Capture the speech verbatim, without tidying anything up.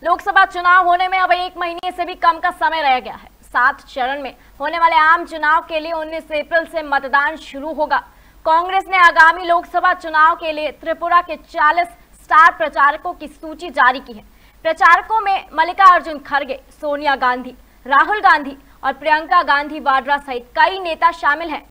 लोकसभा चुनाव होने में अब एक महीने से भी कम का समय रह गया है। सात चरण में होने वाले आम चुनाव के लिए उन्नीस अप्रैल से मतदान शुरू होगा। कांग्रेस ने आगामी लोकसभा चुनाव के लिए त्रिपुरा के चालीस स्टार प्रचारकों की सूची जारी की है। प्रचारकों में मल्लिकार्जुन खड़गे, सोनिया गांधी, राहुल गांधी और प्रियंका गांधी वाड्रा सहित कई नेता शामिल हैं।